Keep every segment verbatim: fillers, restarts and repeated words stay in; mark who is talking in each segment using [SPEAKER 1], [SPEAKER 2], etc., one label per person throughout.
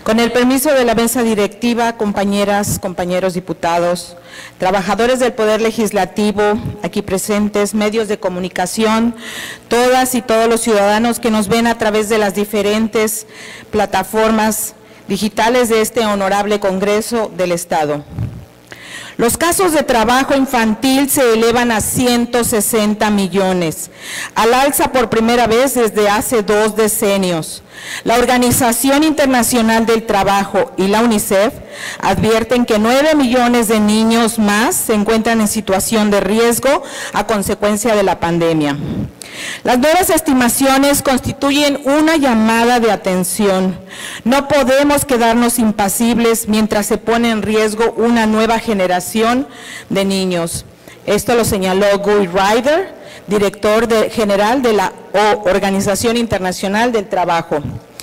[SPEAKER 1] Con el permiso de la mesa directiva, compañeras, compañeros diputados, trabajadores del Poder Legislativo, aquí presentes, medios de comunicación, todas y todos los ciudadanos que nos ven a través de las diferentes plataformas digitales de este honorable Congreso del Estado. Los casos de trabajo infantil se elevan a ciento sesenta millones, al alza por primera vez desde hace dos decenios. La Organización Internacional del Trabajo y la UNICEF advierten que nueve millones de niños más se encuentran en situación de riesgo a consecuencia de la pandemia. Las nuevas estimaciones constituyen una llamada de atención. No podemos quedarnos impasibles mientras se pone en riesgo una nueva generación de niños. Esto lo señaló Guy Ryder, director de, general de la Organización Internacional del Trabajo.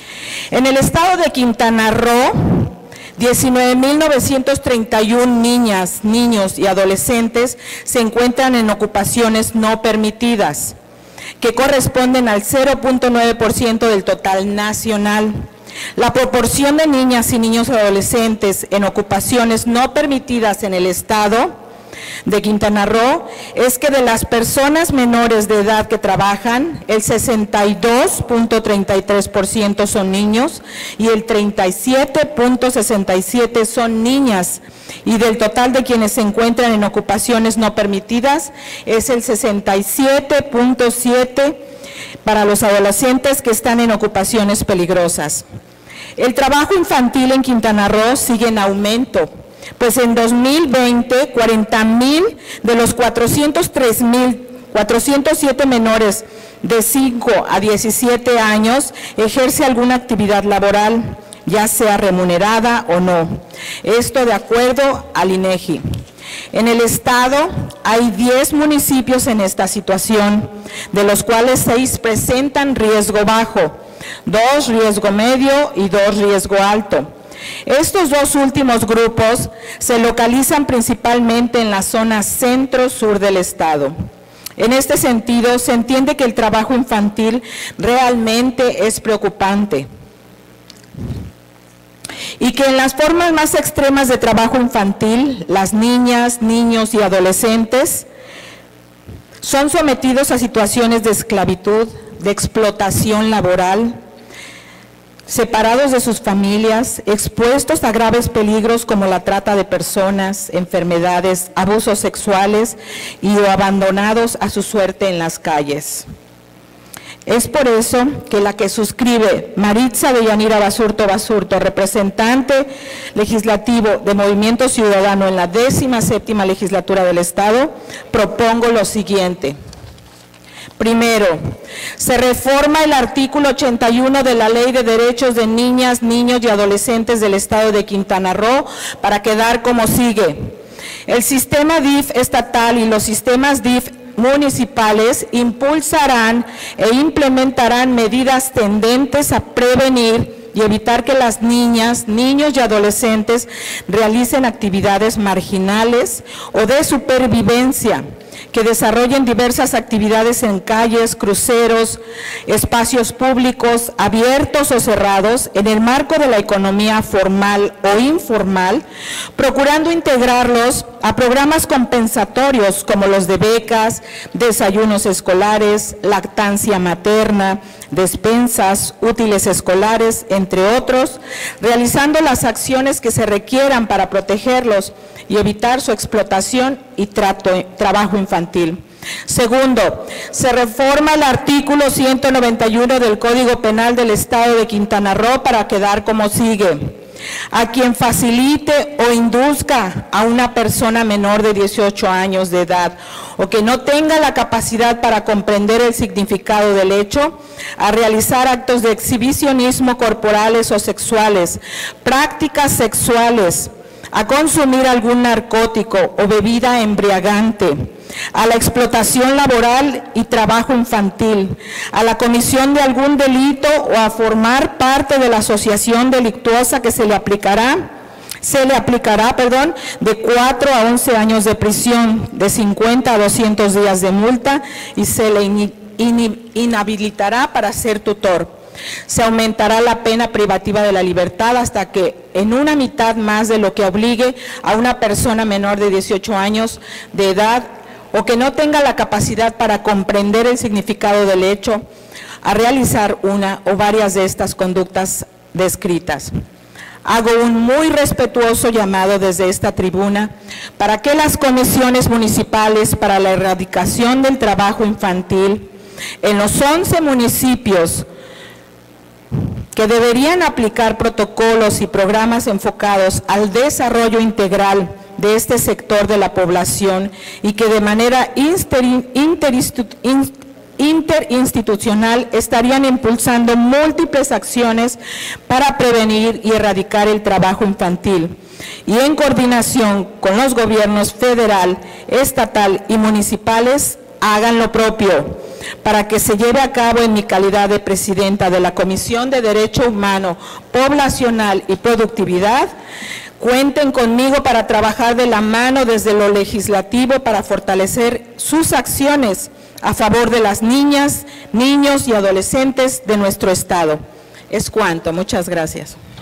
[SPEAKER 1] En el estado de Quintana Roo, diecinueve mil novecientos treinta y una niñas, niños y adolescentes se encuentran en ocupaciones no permitidas, que corresponden al cero punto nueve por ciento del total nacional. La proporción de niñas y niños adolescentes en ocupaciones no permitidas en el estado de Quintana Roo es que de las personas menores de edad que trabajan, el sesenta y dos punto treinta y tres por ciento son niños y el treinta y siete punto sesenta y siete por ciento son niñas, y del total de quienes se encuentran en ocupaciones no permitidas es el sesenta y siete punto siete por ciento para los adolescentes que están en ocupaciones peligrosas. El trabajo infantil en Quintana Roo sigue en aumento, pues en dos mil veinte, cuarenta mil de los cuatrocientos tres mil cuatrocientos siete menores de cinco a diecisiete años ejerce alguna actividad laboral, ya sea remunerada o no. Esto de acuerdo al INEGI. En el estado hay diez municipios en esta situación, de los cuales seis presentan riesgo bajo, dos riesgo medio y dos riesgo alto. Estos dos últimos grupos se localizan principalmente en la zona centro-sur del estado. En este sentido, se entiende que el trabajo infantil realmente es preocupante y que en las formas más extremas de trabajo infantil, las niñas, niños y adolescentes son sometidos a situaciones de esclavitud, de explotación laboral, separados de sus familias, expuestos a graves peligros como la trata de personas, enfermedades, abusos sexuales y o abandonados a su suerte en las calles. Es por eso que la que suscribe Maritza de Yanira Basurto Basurto, representante legislativo de Movimiento Ciudadano en la décima séptima legislatura del Estado, propongo lo siguiente. Primero, se reforma el artículo ochenta y uno de la Ley de Derechos de Niñas, Niños y Adolescentes del Estado de Quintana Roo para quedar como sigue. El sistema D I F estatal y los sistemas D I F municipales impulsarán e implementarán medidas tendentes a prevenir y evitar que las niñas, niños y adolescentes realicen actividades marginales o de supervivencia, que desarrollen diversas actividades en calles, cruceros, espacios públicos, abiertos o cerrados, en el marco de la economía formal o informal, procurando integrarlos a programas compensatorios como los de becas, desayunos escolares, lactancia materna, despensas, útiles escolares, entre otros, realizando las acciones que se requieran para protegerlos y evitar su explotación y trato, trabajo infantil. Segundo, se reforma el artículo ciento noventa y uno del Código Penal del Estado de Quintana Roo para quedar como sigue. A quien facilite o induzca a una persona menor de dieciocho años de edad o que no tenga la capacidad para comprender el significado del hecho, a realizar actos de exhibicionismo corporales o sexuales, prácticas sexuales, a consumir algún narcótico o bebida embriagante, a la explotación laboral y trabajo infantil, a la comisión de algún delito o a formar parte de la asociación delictuosa que se le aplicará, se le aplicará, perdón, de cuatro a once años de prisión, de cincuenta a doscientos días de multa y se le in, in, inhabilitará para ser tutor. Se aumentará la pena privativa de la libertad hasta que en una mitad más de lo que obligue a una persona menor de dieciocho años de edad o que no tenga la capacidad para comprender el significado del hecho a realizar una o varias de estas conductas descritas. Hago un muy respetuoso llamado desde esta tribuna para que las comisiones municipales para la erradicación del trabajo infantil en los once municipios que deberían aplicar protocolos y programas enfocados al desarrollo integral de este sector de la población y que de manera interinstitucional estarían impulsando múltiples acciones para prevenir y erradicar el trabajo infantil y en coordinación con los gobiernos federal, estatal y municipales hagan lo propio para que se lleve a cabo en mi calidad de presidenta de la Comisión de Derecho Humano, Poblacional y Productividad. Cuenten conmigo para trabajar de la mano desde lo legislativo para fortalecer sus acciones a favor de las niñas, niños y adolescentes de nuestro Estado. Es cuanto. Muchas gracias.